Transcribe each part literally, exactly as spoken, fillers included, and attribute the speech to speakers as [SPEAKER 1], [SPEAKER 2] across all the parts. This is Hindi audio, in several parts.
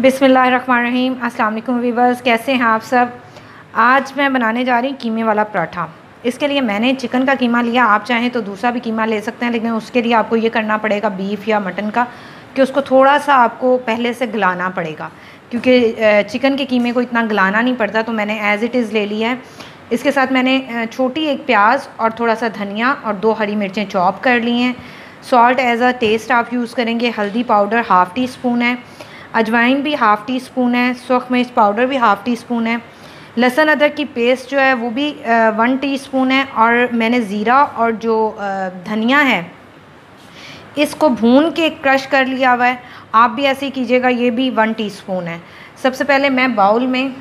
[SPEAKER 1] बिस्मिल्लाहिर्रहमानिर्रहीम। अस्सलाम वालेकुम वीवर्स, कैसे हैं आप सब। आज मैं बनाने जा रही हूँ कीमे वाला पराठा। इसके लिए मैंने चिकन का कीमा लिया, आप चाहें तो दूसरा भी कीमा ले सकते हैं, लेकिन उसके लिए आपको ये करना पड़ेगा बीफ या मटन का कि उसको थोड़ा सा आपको पहले से गलाना पड़ेगा, क्योंकि चिकन के कीमे को इतना गलाना नहीं पड़ता। तो मैंने एज़ इट इज़ ले लिया है। इसके साथ मैंने छोटी एक प्याज और थोड़ा सा धनिया और दो हरी मिर्चें चॉप कर ली हैं। सॉल्ट एज़ अ टेस्ट आप यूज़ करेंगे। हल्दी पाउडर हाफ़ टी स्पून है, अजवाइन भी हाफ़ टी स्पून है, सुर्ख मिर्च पाउडर भी हाफ़ टी स्पून है, लहसुन अदरक की पेस्ट जो है वो भी वन टीस्पून है, और मैंने ज़ीरा और जो धनिया है इसको भून के क्रश कर लिया हुआ है। आप भी ऐसे ही कीजिएगा, ये भी वन टीस्पून है। सबसे पहले मैं बाउल में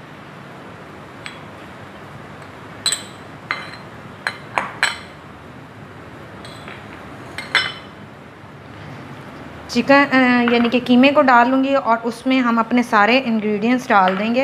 [SPEAKER 1] चिकन यानी कि कीमे को डाल लूँगी और उसमें हम अपने सारे इंग्रेडिएंट्स डाल देंगे।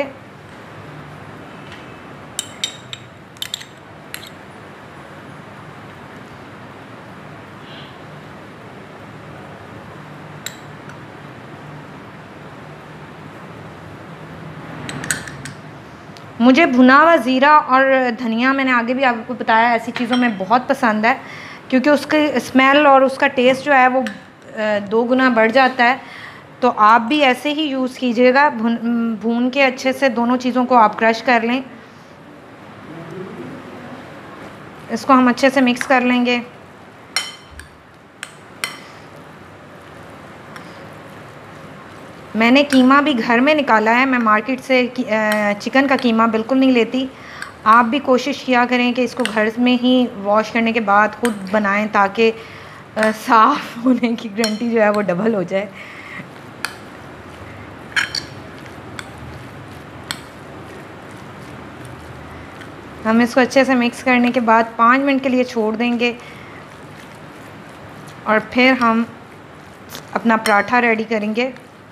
[SPEAKER 1] मुझे भुना हुआ ज़ीरा और धनिया, मैंने आगे भी आपको बताया, ऐसी चीज़ों में बहुत पसंद है, क्योंकि उसकी स्मेल और उसका टेस्ट जो है वो दो गुना बढ़ जाता है। तो आप भी ऐसे ही यूज़ कीजिएगा। भून भून के अच्छे से दोनों चीज़ों को आप क्रश कर लें। इसको हम अच्छे से मिक्स कर लेंगे। मैंने कीमा भी घर में निकाला है, मैं मार्केट से चिकन का कीमा बिल्कुल नहीं लेती। आप भी कोशिश किया करें कि इसको घर में ही वॉश करने के बाद खुद बनाएं, ताकि साफ़ होने की गारंटी जो है वो डबल हो जाए। हम इसको अच्छे से मिक्स करने के बाद पाँच मिनट के लिए छोड़ देंगे, और फिर हम अपना पराठा रेडी करेंगे।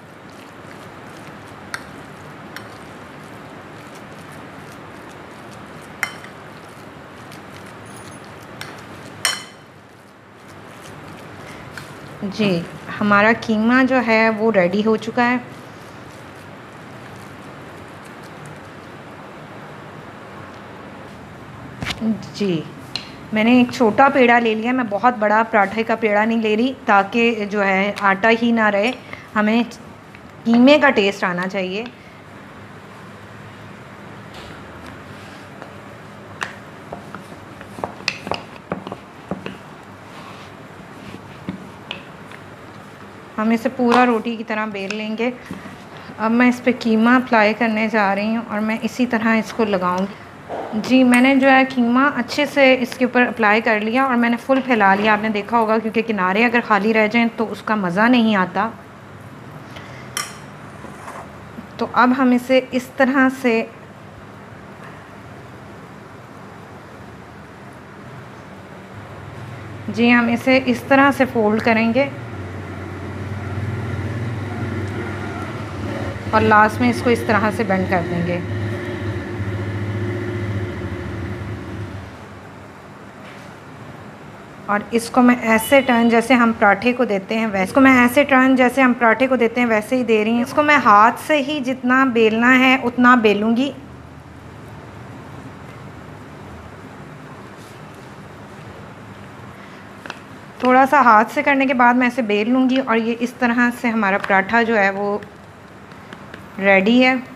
[SPEAKER 1] जी, हमारा कीमा जो है वो रेडी हो चुका है। जी, मैंने एक छोटा पेड़ा ले लिया, मैं बहुत बड़ा पराठे का पेड़ा नहीं ले रही, ताकि जो है आटा ही ना रहे, हमें कीमे का टेस्ट आना चाहिए। हम इसे पूरा रोटी की तरह बेल लेंगे। अब मैं इस पे कीमा अप्लाई करने जा रही हूँ, और मैं इसी तरह इसको लगाऊंगी। जी, मैंने जो है कीमा अच्छे से इसके ऊपर अप्लाई कर लिया, और मैंने फुल फैला लिया। आपने देखा होगा, क्योंकि किनारे अगर ख़ाली रह जाएं तो उसका मज़ा नहीं आता। तो अब हम इसे इस तरह से जी हम इसे इस तरह से फोल्ड करेंगे, और लास्ट में इसको इस तरह से बेंड कर देंगे। और इसको मैं ऐसे टर्न जैसे हम पराठे को देते हैं वैसे इसको मैं ऐसे टर्न जैसे हम पराठे को देते हैं वैसे ही दे रही हूँ। इसको मैं हाथ से ही जितना बेलना है उतना बेलूँगी। थोड़ा सा हाथ से करने के बाद मैं इसे बेल लूँगी, और ये इस तरह से हमारा पराठा जो है वो रेडी है।